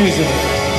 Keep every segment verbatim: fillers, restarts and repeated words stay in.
music.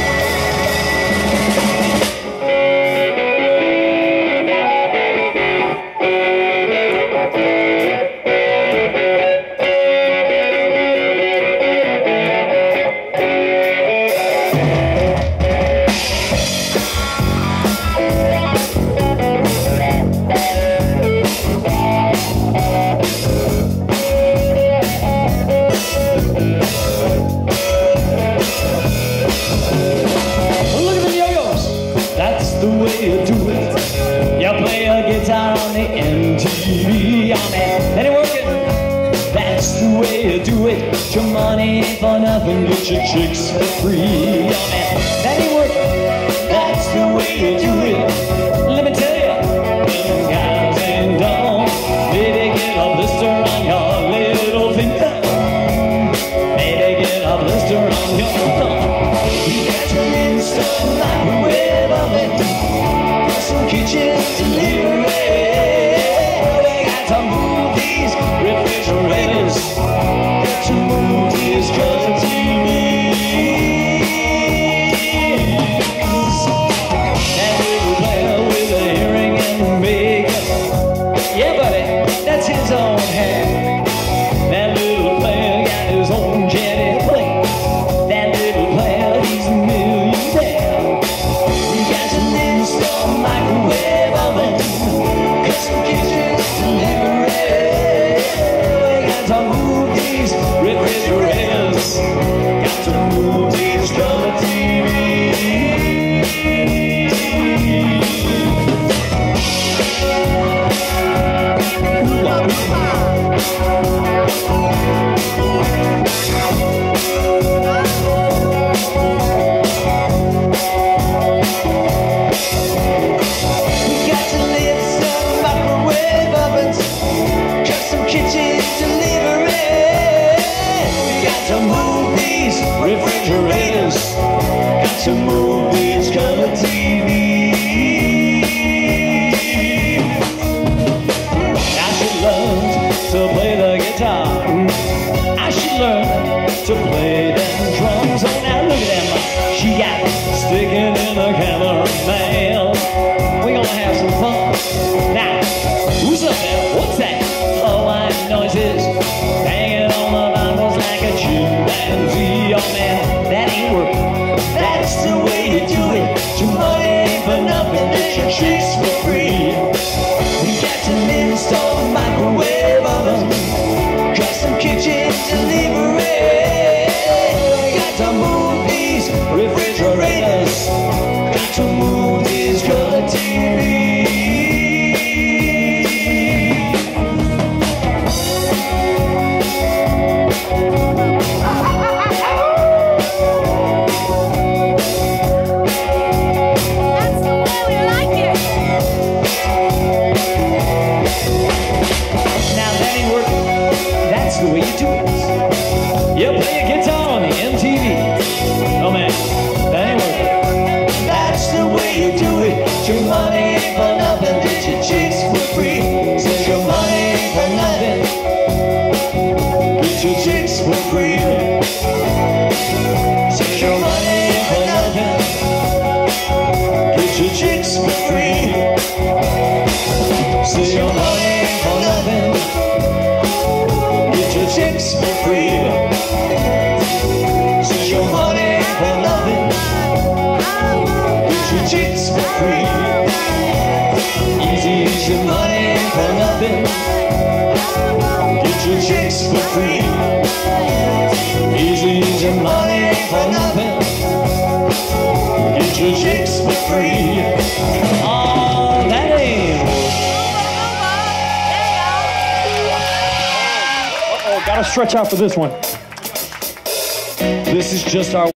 The way you do it, you play a guitar on the M T V, oh man, that ain't working. That's the way you do it. Get your money for nothing, get your chicks for free, oh man, that ain't working. That's the way you do it. Let me tell you, them guys ain't dumb. Maybe get a blister on your little finger. Maybe get a blister on your thumb. You got your instant microwave oven. Kitchen delivery. We got to move these refrigerators. Got to move these color T Vs. That little player with a hearing and makeup. Yeah, buddy, that's his own hand. That little player got his own jetty plane. That little player, he's a millionaire. We got to install microwave oven, custom kitchens delivery. We got to move these refrigerators. Got to move these color T Vs. Refrigerators, got to move these color T Vs. I should learn to play the guitar. I should learn to play them drums. Oh, now look at them. She got sticking in the camera, man. We gonna have some fun. Now, who's up there? What's that? Oh, I know it's his. Hanging on the Bibles like a chimpanzee. Oh man, that ain't working. That's the way you do it. Your money ain't for nothing, get your chicks for free. We got to install a microwave oven, custom kitchen delivery. Got to move these refrigerators. Got to move these color T Vs. The way you do it. You play a guitar on the M T V. Oh man, that ain't working. That's the way you do it. Your money ain't for nothing, get your chicks for free. Says your money ain't for nothing, get your chicks for free. Says your money ain't for nothing, get your chicks for free. Says your money ain't for nothing, chicks for free. Since your money ain't for nothing, get your chicks for free. Easy as your money ain't for nothing, get your chicks for free. Easy as your money ain't for nothing, get your chicks for free. Oh, that ain't. Gotta stretch out for this one. This is just our